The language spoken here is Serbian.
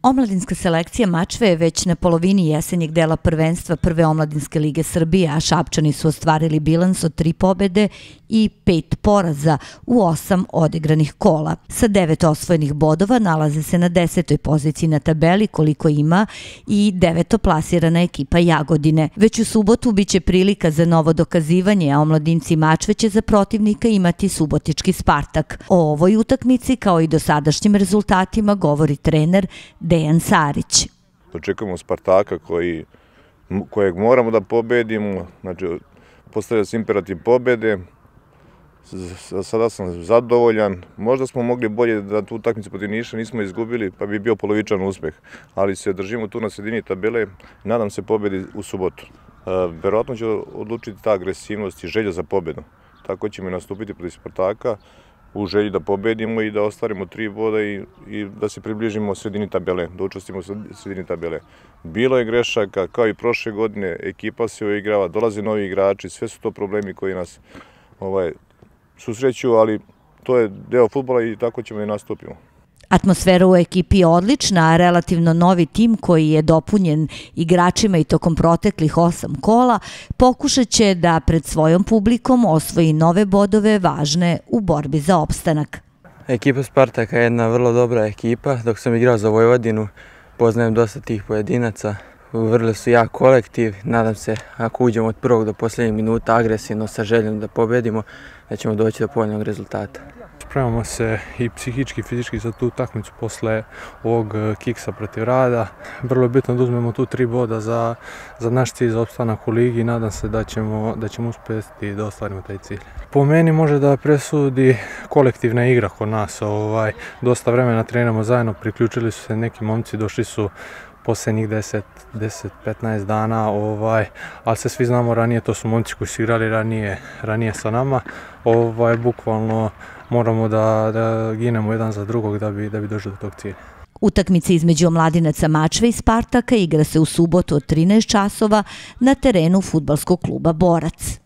Omladinska selekcija Mačve je već na polovini jesenjeg dela prvenstva Prve omladinske lige Srbije, a Šapčani su ostvarili bilans od 3 pobede i 5 poraza u 8 odigranih kola. Sa 9 osvojenih bodova nalaze se na 10. poziciji na tabeli koliko ima i 9. plasirana ekipa Jagodine. Već u subotu biće prilika za novo dokazivanje, a omladinci Mačve će za protivnika imati subotički Spartak. O ovoj utakmici kao i dosadašnjim rezultatima govori trener Dejan Sarić. Očekujemo Spartaka kojeg moramo da pobedimo, znači postavlja se imperativ pobede. Sada sam zadovoljan. Možda smo mogli bolje da tu utakmicu protiv Niša nismo izgubili, pa bi bio polovičan uspeh. Ali se držimo tu na sredini tabele, nadam se pobedi u subotu. Verovatno će odlučiti ta agresivnost i želja za pobedu. Tako ćemo nastupiti protiv Spartaka u želji da pobedimo i da ostvarimo 3 boda i da se približimo sredini tabele, da učestvimo u sredini tabele. Bilo je grešaka, kao i prošle godine, ekipa se uigrava, dolaze novi igrači, sve su to problemi koji nas susreću, ali to je deo fudbala i tako ćemo i nastupimo. Atmosfera u ekipi je odlična, a relativno novi tim koji je dopunjen igračima i tokom proteklih 8 kola pokušat će da pred svojom publikom osvoji nove bodove važne u borbi za opstanak. Ekipa Spartaka je jedna vrlo dobra ekipa. Dok sam igrao za Vojvodinu, poznajem dosta tih pojedinaca. Vrlo su jak kolektiv. Nadam se, ako uđemo od prvog do posljednjeg minuta agresivno sa željom da pobedimo, da ćemo doći do povoljnog rezultata. Spremamo se i psihički i fizički za tu utakmicu posle ovog kiksa protiv Rada. Vrlo je bitno da uzmemo tu 3 boda za naš cilj za opstanak u ligi i nadam se da ćemo uspjeti da ostvarimo taj cilj. Po meni može da presudi kolektivna igra kod nas. Dosta vremena treniramo zajedno, priključili su se neki momci, došli su posljednjih 10-15 dana, ali se svi znamo ranije, to su momci koji su igrali ranije sa nama. Bukvalno moramo da ginemo jedan za drugog da bi došli do tog cilja. Utakmica između omladinaca Mačve i Spartaka igra se u subotu od 13 časova na terenu fudbalskog kluba Borac.